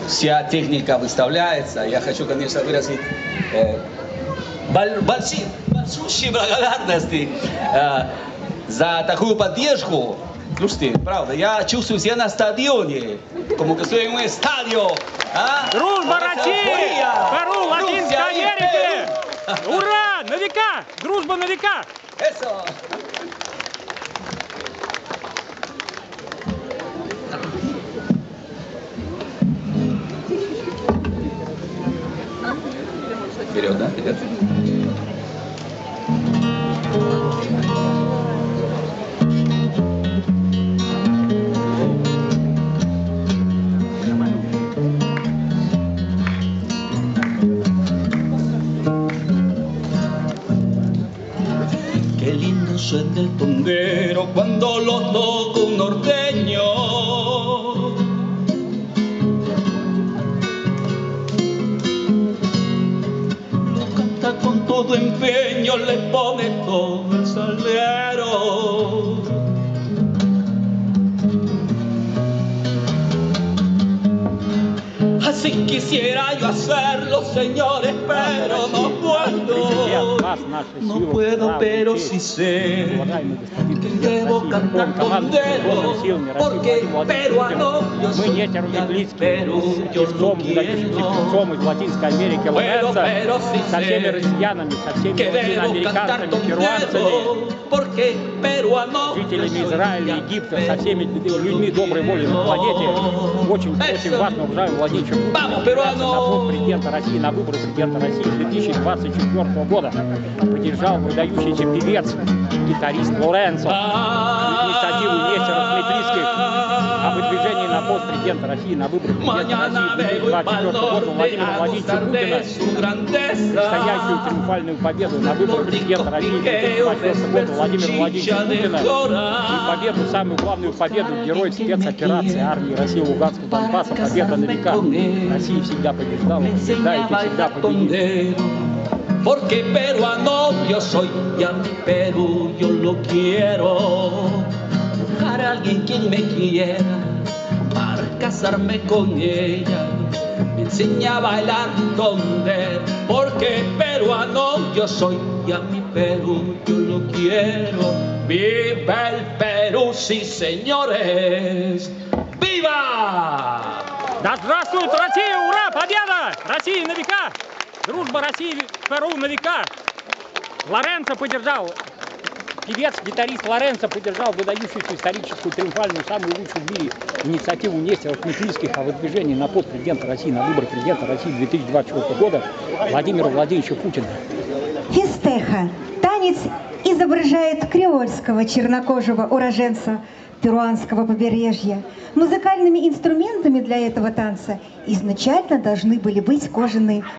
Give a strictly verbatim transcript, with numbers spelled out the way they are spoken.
вся техника выставляется. Я хочу, конечно, выразить э, большие, большущие благодарности э, за такую поддержку. Слушайте, правда, я чувствую себя на стадионе, como que estoy en un estadio. А? Дружба России! Перу, Латинской Америки! Ура! На века! Дружба на века! Eso. Вперед, да? Вперед. Qué lindo suena el tondero cuando lo toca un norteño. Lo canta con todo empeño, le pone todo el salero. Así quisiera yo hacerlo, señores, pero no puedo. No puedo, pero sí sé que debo cantar tondero, porque peruano yo soy, y al Perú yo lo quiero. Из Латинской Америки, Pero, pero sí со всеми sé россиянами, со всеми que debo cantar латиноамериканцами, tondero, перуанцами, porque peruano жителями Израиля, Египта, со всеми людьми доброй воли на планете. Очень просим вас, уважаемый Владимир Путин, на пост президента России, на выборы президента России две тысячи двадцать четвёртого года поддержал выдающийся певец, гитарист Лоренцо, инициативу Нестеров Дмитрийских о выдвижении на пост президента России на выборы президента России две тысячи двадцать четвёртого года Владимира Владимировича Путина, предстоящую триумфальную победу на выборах президента России две тысячи двадцать четвёртого года Владимира Владимировича Путина и победу, самую главную победу, герой спецоперации армии России Луганского Донбасса, победа на века. Россия всегда побеждала, побеждает и всегда победит. Porque peruano yo soy y a mi Perú yo lo quiero. Buscar a alguien quien me quiera para casarme con ella. Me enseña a bailar tondero. Porque peruano yo soy y a mi Perú yo lo quiero. ¡Viva el Perú, sí señores! ¡Viva! Да здравствует Россия! Ура! Победа! Россия на века! Дружба России, Перу на века! Лоренцо поддержал, певец, гитарист Лоренцо поддержал выдающуюся историческую, триумфальную, самую лучшую в мире инициативу Нестеров Дмитрийских о выдвижении на пост президента России, на выборы президента России две тысячи двадцать четвёртого года Владимира Владимировича Путина. Фистеха. Танец изображает креольского чернокожего уроженца перуанского побережья. Музыкальными инструментами для этого танца изначально должны были быть кожаные